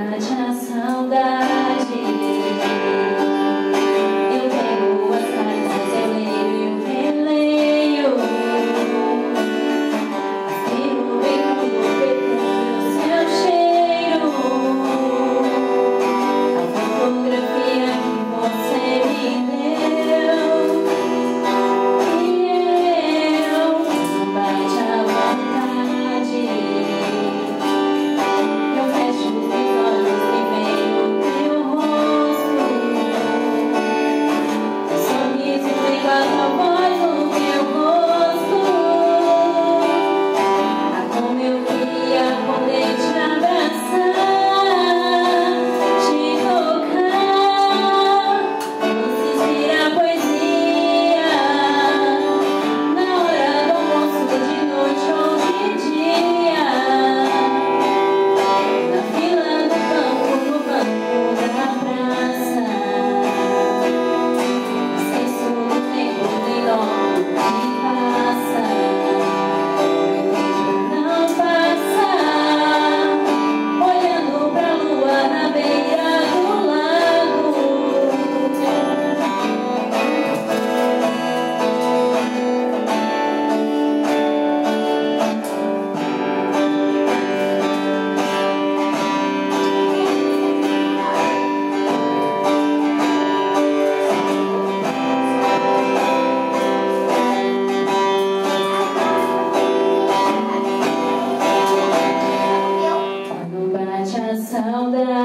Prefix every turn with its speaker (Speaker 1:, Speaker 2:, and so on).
Speaker 1: bate a saudade. Eu pego as cartas, eu leio, eu releio. Afiro bem quando perfume o seu cheiro. A fotografia que você me deu. E eu bate a vontade. Eu fecho os meus olhos e vejo o teu rosto. O sorriso vem com a tua voz no meu rosto. Ah, como eu queria poder te abraçar, te tocar. Você inspira a poesia na hora do almoço, de noite ou de dia. Na fila do banco, no banco da praça. Esqueço do tempo, nem logo que passa. Não passa. Olhando pra lua na beira do lago. Quando bate a saudade.